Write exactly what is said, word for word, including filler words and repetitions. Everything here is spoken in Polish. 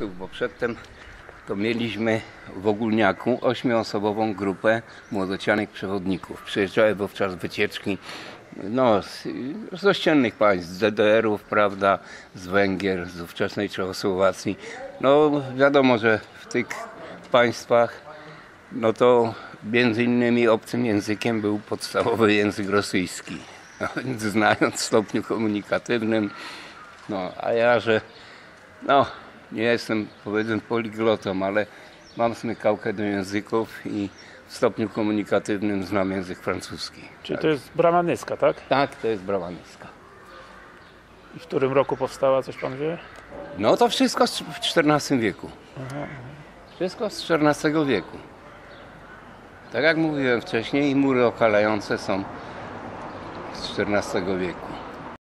Bo przedtem to mieliśmy w Ogólniaku ośmioosobową grupę młodocianych przewodników. Przyjeżdżały wówczas wycieczki no, z, z ościennych państw, z D D R-ów, prawda, z Węgier, z ówczesnej Czechosłowacji. No wiadomo, że w tych państwach no to między innymi obcym językiem był podstawowy język rosyjski. No, więc znając w stopniu komunikatywnym, no a ja, że no nie jestem powiedzmy poliglotą, ale mam smykałkę do języków i w stopniu komunikatywnym znam język francuski. Czyli tak. to jest brama Nyska, tak? Tak, to jest brama Nyska. I w którym roku powstała, coś pan wie? No to wszystko w czternastym wieku. Aha. Wszystko z czternastego wieku. Tak jak mówiłem wcześniej, mury okalające są z czternastego wieku.